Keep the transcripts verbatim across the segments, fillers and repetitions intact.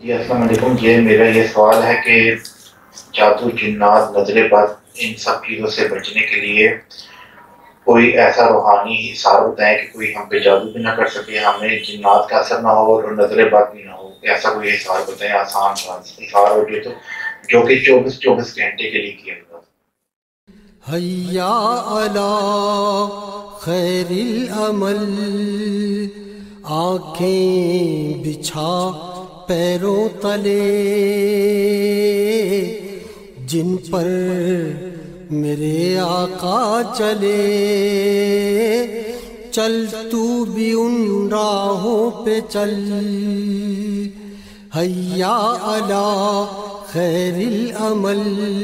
جی السلام علیکم. یہ میرا یہ سوال ہے کہ جادو، جنات، نظر بد، ان سب چیزوں سے بچنے کے لیے کوئی ایسا روحانی حصار بتائیں کہ کوئی ہم پہ جادو بھی نہ کر سکے، ہمیں جنات کا اثر نہ ہو اور نظر بد بھی نہ ہو. ایسا کوئی حصار بتائیں، آسان حصار ہو جو تو جو کہ چوبیس چوبیس گھنٹے کے لیے کیا گیا. حیا علی خیر العمل، آنکھیں بچھا پیروں تلے، جن پر میرے آقا چلے، چل تو بھی ان راہوں پہ چل. حیا علی خیر العمل.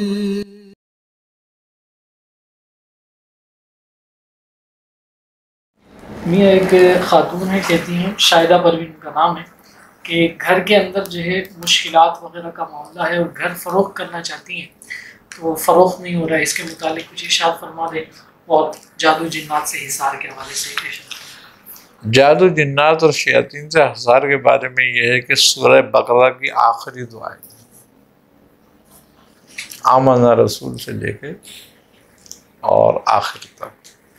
میاں ایک خاتون ہے، کہتی ہیں، شاہدہ پروین کا نام ہے، کہ گھر کے اندر جو ہے مشکلات وغیرہ کا معاملہ ہے اور گھر فروخت کرنا چاہتی ہیں تو وہ فروخت نہیں ہو رہا ہے. اس کے متعلق کچھ ارشاد فرما دیں اور جادو جنات سے حصار کے حوالے سے ارشاد. جادو جنات اور شیاطین سے حصار کے بارے میں یہ ہے کہ سورہ بقرہ کی آخری دعائیں آمنا رسول سے لے کے اور آخر تک،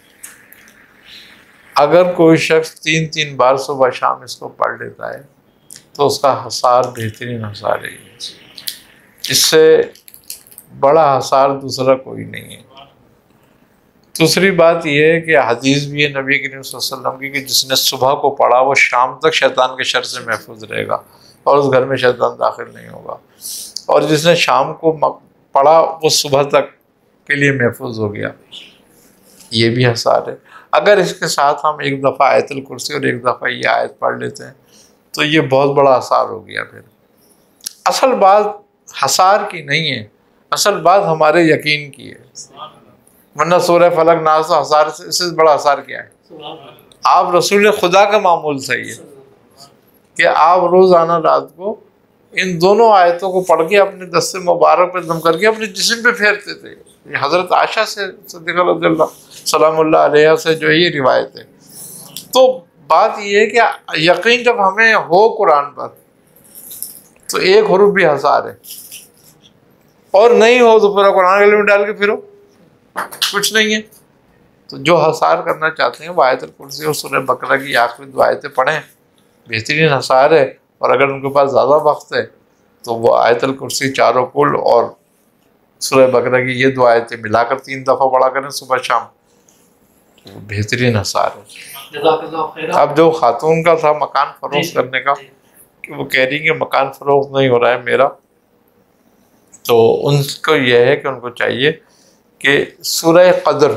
اگر کوئی شخص تین تین بار صبح شام اس کو پڑھ لیتا ہے تو اس کا حصار بہترین حصار ہے. اس سے بڑا حصار دوسرا کوئی نہیں ہے. دوسری بات یہ ہے کہ حدیث بھی ہے نبی کریم صلی اللہ علیہ وسلم کی کہ جس نے صبح کو پڑھا وہ شام تک شیطان کے شر سے محفوظ رہے گا اور اس گھر میں شیطان داخل نہیں ہوگا، اور جس نے شام کو پڑھا وہ صبح تک کے لیے محفوظ ہو گیا. یہ بھی حصار ہے. اگر اس کے ساتھ ہم ایک دفعہ آیت الکرسی اور ایک دفعہ یہ آیت پڑھ لیتے ہیں تو یہ بہت بڑا حصار ہو گیا. پھر اصل بات حصار کی نہیں ہے، اصل بات ہمارے یقین کی ہے. ورنہ سورہ فلق ناس و حصار سے اس سے بڑا حصار کیا ہے؟ آپ رسول خدا کا معمول صحیح ہے کہ آپ روزانہ رات کو ان دونوں آیتوں کو پڑھ کے اپنے دست مبارک پہ دم کر کے اپنے جسم پہ پھیرتے تھے. یہ حضرت عائشہ سے صدیقہ رضی اللہ سلام اللہ علیہ سے جو یہ روایت ہے. تو بات یہ ہے کہ یقین جب ہمیں ہو قرآن پر تو ایک حروف بھی حصار ہے، اور نہیں ہو تو پورا قرآن گلے میں ڈال کے پھرو، کچھ نہیں ہے. تو جو حصار کرنا چاہتے ہیں وہ آیت الکرسی اور سورہ بقرہ کی آخری دو آیتیں پڑھیں، بہترین حصار ہے. اور اگر ان کے پاس زیادہ وقت ہے تو وہ آیت الکرسی چاروں کل اور سورہ بقرہ کی یہ دو آیتیں ملا کر تین دفعہ پڑھا کریں صبح شام، تو بہترین حصار ہے. اب جو خاتون کا تھا مکان فروخت کرنے کا، کہ وہ کہہ رہی کہ مکان فروخت نہیں ہو رہا ہے میرا، تو ان کو یہ ہے کہ ان کو چاہیے کہ سورہ قدر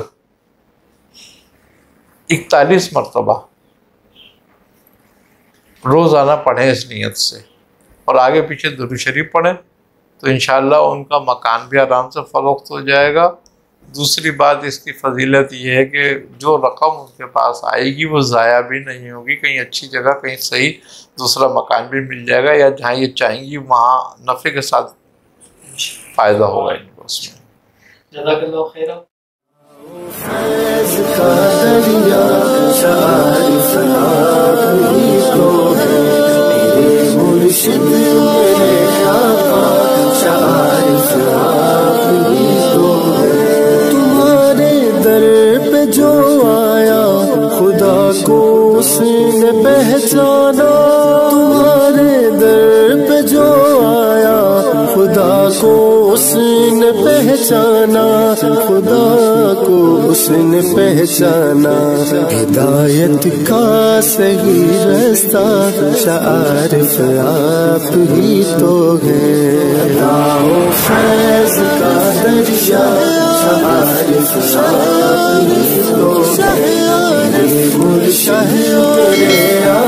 اکتالیس مرتبہ روزانہ پڑھیں اس نیت سے، اور آگے پیچھے درود شریف پڑھیں تو انشاءاللہ ان کا مکان بھی آرام سے فروخت ہو جائے گا. دوسری بات اس کی فضیلت یہ ہے کہ جو رقم ان کے پاس آئے گی وہ ضائع بھی نہیں ہوگی، کہیں اچھی جگہ کہیں صحیح دوسرا مکان بھی مل جائے گا، یا جہاں یہ چاہیں گی وہاں نفع کے ساتھ فائدہ ہوگا ان کو اس میں. جزاک اللہ خیر. تمہارے در پہ جو آیا خدا کو اس نے پہچانا، تمہارے در پہ جو آیا خدا کو اس نے پہچانا، خدا کو اس نے پہچانا. ہدایت کا صحیح رستہ عارف آپ ہی تو ہے، فیض کا دریا عارف آپ ہی تو ہے. مرشد